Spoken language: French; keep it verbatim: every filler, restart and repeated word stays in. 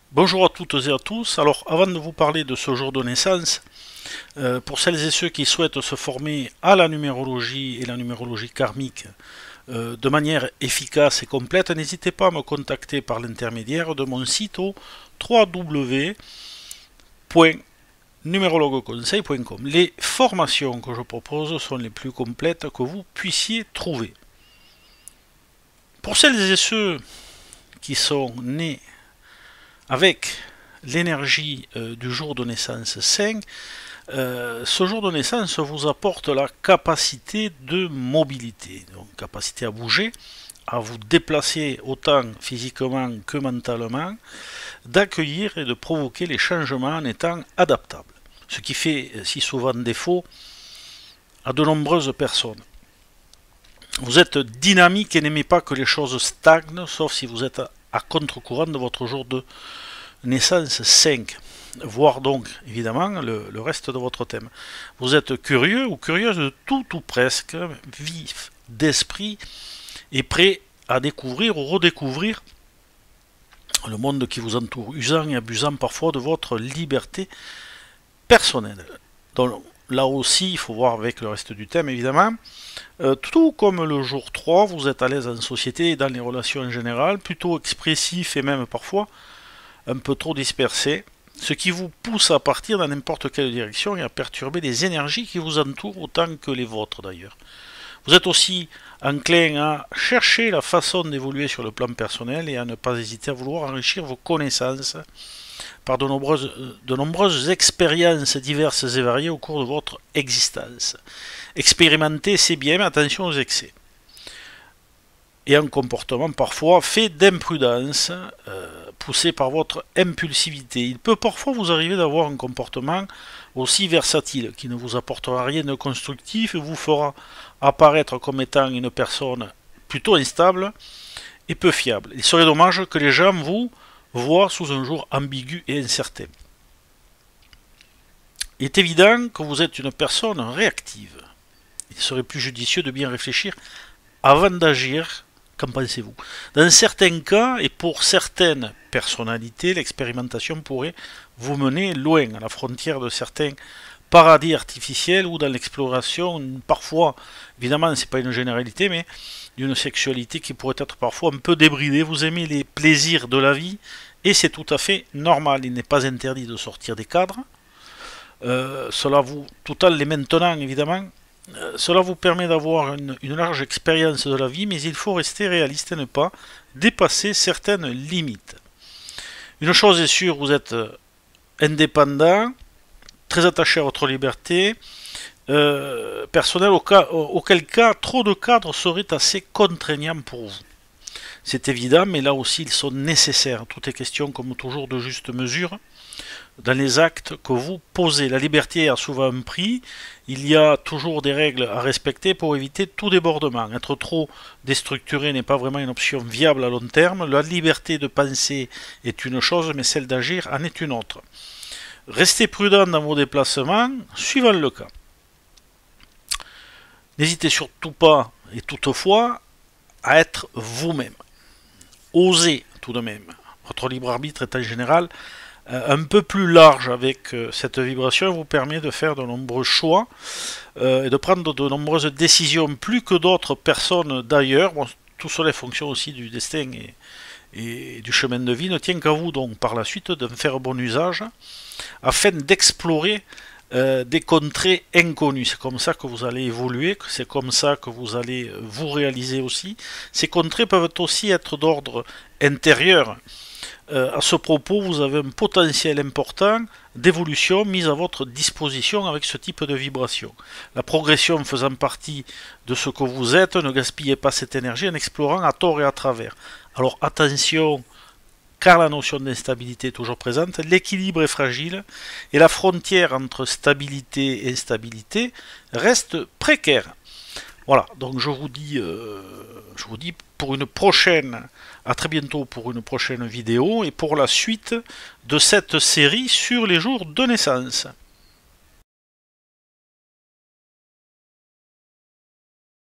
Bonjour à toutes et à tous. Alors, avant de vous parler de ce jour de naissance, euh, pour celles et ceux qui souhaitent se former à la numérologie et la numérologie karmique euh, de manière efficace et complète, n'hésitez pas à me contacter par l'intermédiaire de mon site au w w w point numérologueconseil point com. Les formations que je propose sont les plus complètes que vous puissiez trouver. Pour celles et ceux qui sont nés avec l'énergie euh, du jour de naissance cinq, euh, ce jour de naissance vous apporte la capacité de mobilité, donc capacité à bouger, à vous déplacer autant physiquement que mentalement, d'accueillir et de provoquer les changements en étant adaptable, ce qui fait si souvent défaut à de nombreuses personnes. Vous êtes dynamique et n'aimez pas que les choses stagnent, sauf si vous êtes à contre-courant de votre jour de naissance cinq, voire donc évidemment le, le reste de votre thème. Vous êtes curieux ou curieuse de tout ou presque, vif d'esprit et prêt à découvrir ou redécouvrir le monde qui vous entoure, usant et abusant parfois de votre liberté personnelle. Donc là aussi, il faut voir avec le reste du thème évidemment. Euh, tout comme le jour trois, vous êtes à l'aise en société et dans les relations en général, plutôt expressif et même parfois un peu trop dispersé, ce qui vous pousse à partir dans n'importe quelle direction et à perturber les énergies qui vous entourent autant que les vôtres d'ailleurs. Vous êtes aussi enclin à chercher la façon d'évoluer sur le plan personnel et à ne pas hésiter à vouloir enrichir vos connaissances par de nombreuses, de nombreuses expériences diverses et variées au cours de votre existence. Expérimenter, c'est bien, mais attention aux excès. Et un comportement parfois fait d'imprudence, euh, poussé par votre impulsivité. Il peut parfois vous arriver d'avoir un comportement aussi versatile, qui ne vous apportera rien de constructif et vous fera apparaître comme étant une personne plutôt instable et peu fiable. Il serait dommage que les gens vous voient sous un jour ambigu et incertain. Il est évident que vous êtes une personne réactive. Il serait plus judicieux de bien réfléchir avant d'agir. Qu'en pensez-vous? Dans certains cas, et pour certaines personnalités, l'expérimentation pourrait vous mener loin, à la frontière de certains paradis artificiels ou dans l'exploration, parfois, évidemment, ce n'est pas une généralité, mais d'une sexualité qui pourrait être parfois un peu débridée. Vous aimez les plaisirs de la vie, et c'est tout à fait normal. Il n'est pas interdit de sortir des cadres. Euh, cela vous, tout en les maintenant, évidemment, cela vous permet d'avoir une, une large expérience de la vie, mais il faut rester réaliste et ne pas dépasser certaines limites. Une chose est sûre, vous êtes indépendant, très attaché à votre liberté euh, personnelle, au cas, auquel cas trop de cadres seraient assez contraignants pour vous. C'est évident, mais là aussi ils sont nécessaires. Tout est question, comme toujours, de juste mesure dans les actes que vous posez. La liberté a souvent un prix, il y a toujours des règles à respecter pour éviter tout débordement. Être trop déstructuré n'est pas vraiment une option viable à long terme. La liberté de penser est une chose, mais celle d'agir en est une autre. Restez prudent dans vos déplacements, suivant le cas. N'hésitez surtout pas, et toutefois, à être vous-même. Osez tout de même. Votre libre arbitre est en général un peu plus large avec euh, cette vibration vous permet de faire de nombreux choix euh, et de prendre de nombreuses décisions plus que d'autres personnes d'ailleurs. Bon, tout cela est fonction aussi du destin et, et du chemin de vie. Ne tient qu'à vous donc par la suite d'en faire bon usage afin d'explorer euh, des contrées inconnues. C'est comme ça que vous allez évoluer, c'est comme ça que vous allez vous réaliser aussi. Ces contrées peuvent aussi être d'ordre intérieur. Euh, à ce propos, vous avez un potentiel important d'évolution mise à votre disposition avec ce type de vibration. La progression faisant partie de ce que vous êtes, ne gaspillez pas cette énergie en explorant à tort et à travers. Alors attention, car la notion d'instabilité est toujours présente, l'équilibre est fragile et la frontière entre stabilité et instabilité reste précaire. Voilà, donc je vous dis, euh, je vous dis pour une prochaine, à très bientôt pour une prochaine vidéo et pour la suite de cette série sur les jours de naissance.